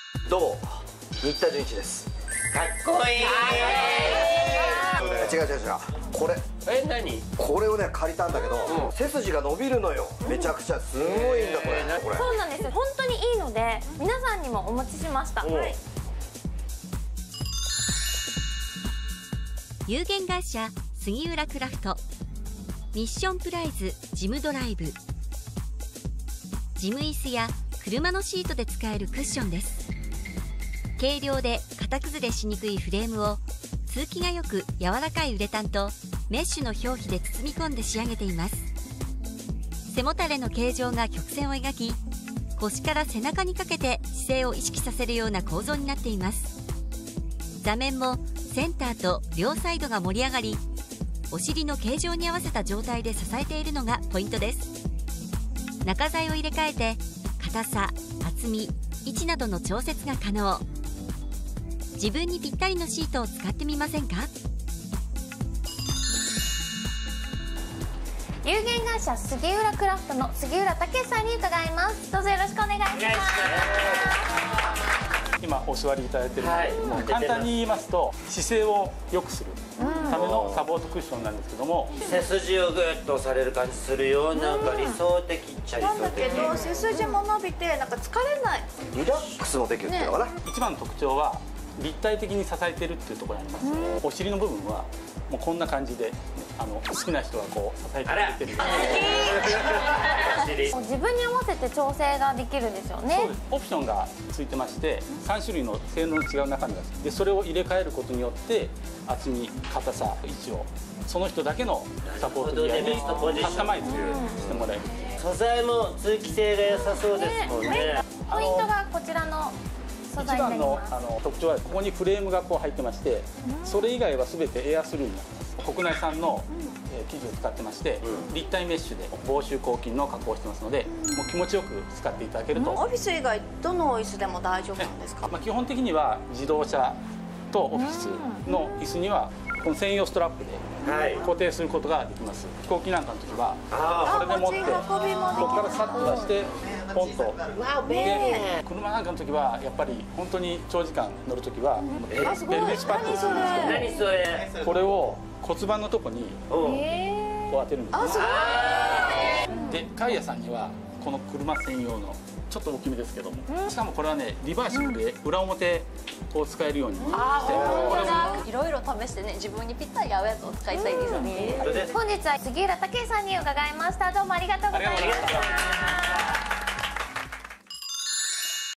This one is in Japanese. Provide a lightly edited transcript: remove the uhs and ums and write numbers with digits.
どうも新田純一です。 かっこいい。 違うこれ何これをね借りたんだけど、背筋が伸びるのよ。めちゃくちゃすごいんだこれ。 そうなんですよ。本当にいいので皆さんにもお持ちしました。 有限会社杉浦クラフトミッションプライズジムドライブ。ジム椅子や車のシートで使えるクッションです。軽量で型崩れしにくいフレームを通気がよく柔らかいウレタンとメッシュの表皮で包み込んで仕上げています。背もたれの形状が曲線を描き、腰から背中にかけて姿勢を意識させるような構造になっています。座面もセンターと両サイドが盛り上がり、お尻の形状に合わせた状態で支えているのがポイントです。中材を入れ替えて硬さ、厚み、位置などの調節が可能。自分にぴったりのシートを使ってみませんか？ 有限会社杉浦クラフトの杉浦武さんに伺います。どうぞよろしくお願いします。 今お座りいただいているので、簡単に言いますと姿勢を良くするためのサポートクッションなんですけども、 背筋をグッとされる感じするような、なんか理想的っちゃ理なんだ想的。 けど背筋も伸びてなんか疲れない。 リラックスもできるっていうのかな。 一番の特徴は立体的に支えてるっていうところにあります。お尻の部分はもうこんな感じで、好きな人はこう支えてくれてる。 自分に合わせて調整ができるんですよね。 そうです。オプションがついてまして、3種類の性能の違う中身がで、それを入れ替えることによって厚み、硬さ、位置をその人だけのサポートギアにカスタマイズしてもらえる。 素材も通気性が良さそうですもんね。 ポイントがこちらの素材になります。 一番の特徴はここにフレームがこう入ってまして、それ以外は全てエアスルーになってます。国内産の生地を使ってまして、立体メッシュで防臭抗菌の加工をしてますので、もう気持ちよく使っていただけると。 オフィス以外どの椅子でも大丈夫なんですか？ 基本的には自動車とオフィスの椅子にはこの専用ストラップで固定することができます。飛行機なんかの時はこれで持ってここからさっと出してポンと。で車なんかの時はやっぱり本当に長時間乗る時はベルベチパッドをするんですけど、 何それ。 これを骨盤のとこにこう当てるんです。でカイヤさんにはこの車専用のちょっと大きめですけども、しかもこれはねリバーシブルで裏表を使えるようにして、 いろいろ試してね、自分にぴったり合うやつを使いたいですね。 本日は杉浦武さんに伺いました。どうもありがとうございました。